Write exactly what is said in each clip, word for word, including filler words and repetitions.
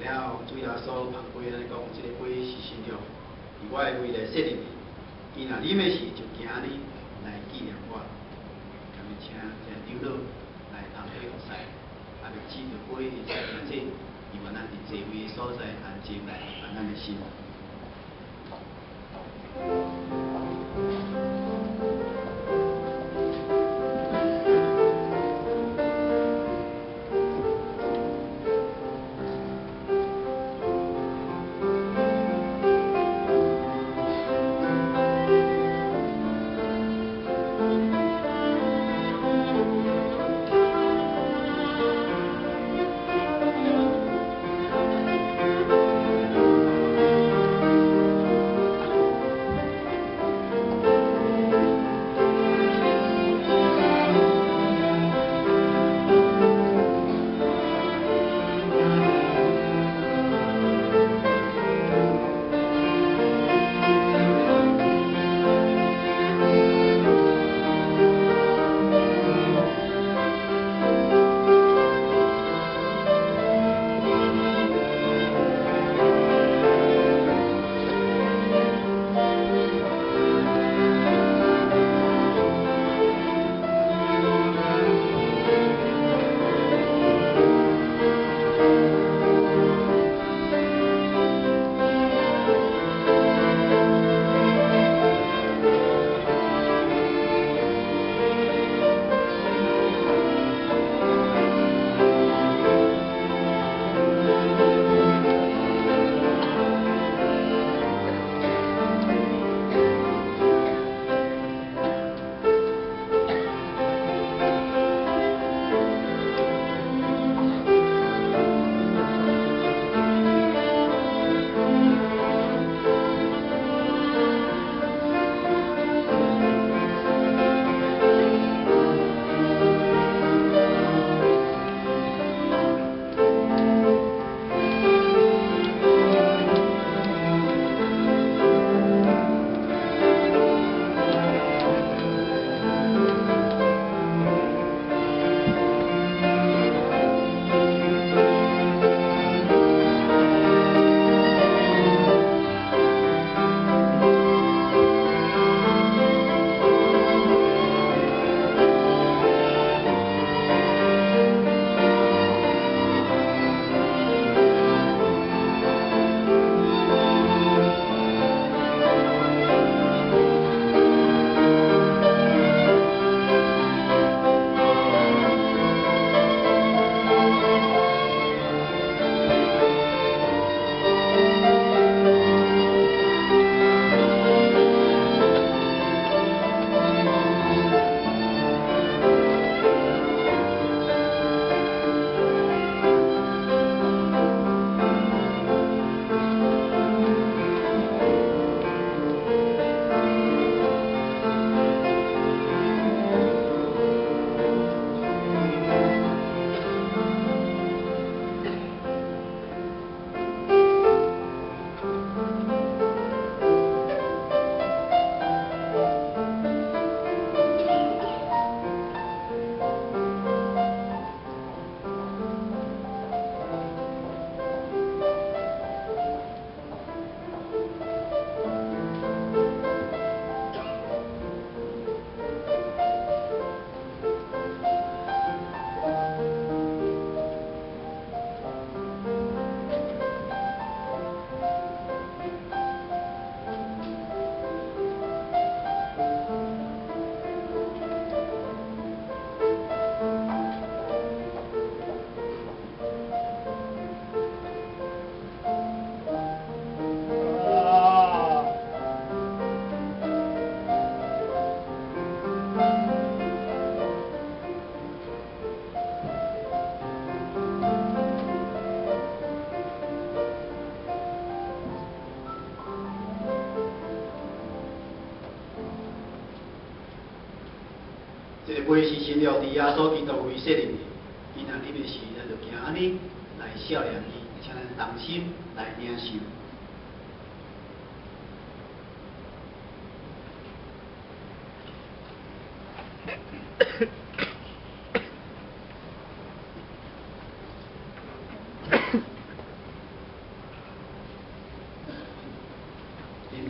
了主耶稣旁边安尼讲，这个杯是新约，以我的胃来设立的。伊若啉的时，就行安尼来纪念我。咁么请这长老来旁边服侍，啊，就指着杯的时阵，这由咱伫座位的所在安静来安咱的心。这个杯是新约伫耶稣基督为设立的，伊若啉的时，咱就行安尼来孝念伊，请咱同心来领受。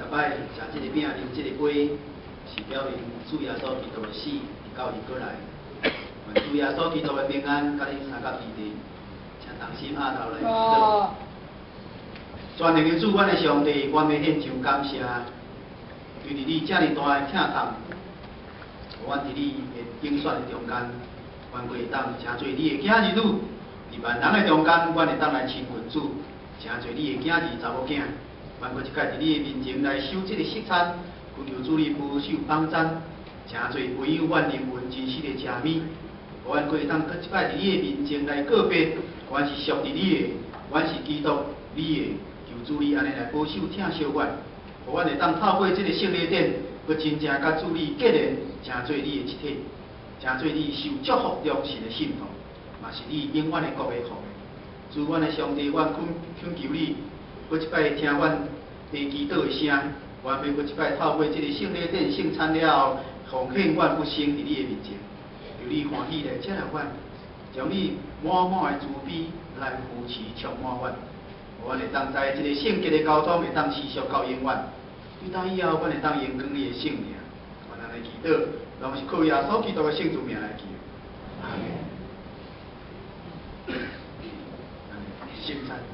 逐摆食即个饼、啉即个杯，是表明主耶稣基督的死，到伊过来。愿主耶稣基督的平安，甲你三甲平地，请同心压头来祈祷。全能的主，阮的上帝，阮要献上感谢，对伫你遮尔大的疼痛，阮伫你的应选的中间，阮会当诚侪你的囝儿女，伫万人的中间，阮会当来亲近主，诚侪你的囝儿查某囝，阮搁一摆伫你的面前来守这个食餐，恳求主你保守帮赞，诚侪唯有阮灵魂真实的食物，阮搁会当搁一摆伫你的面前来告别，阮是属伫你的，阮是基督你的。求主你安尼来保守疼惜阮，互阮会当透过这个圣礼典，搁真正甲主你结连，成做你的一体，成做你受祝福良心的信徒，嘛是你永远的国的福的。主，阮的上帝，阮恳恳求你，搁一摆听阮地祈祷的声，阮要搁一摆透过这个圣礼典圣餐了后，奉献阮不生伫你的面前，由你欢喜来接纳阮，将你满满的慈悲来扶持充满阮。阮会当在这个圣洁的交通会当持续到永远，对到以后，阮会当延光你的圣名。阮安尼祈祷，拢是靠耶稣基督的圣主名来祈。阿门。圣餐。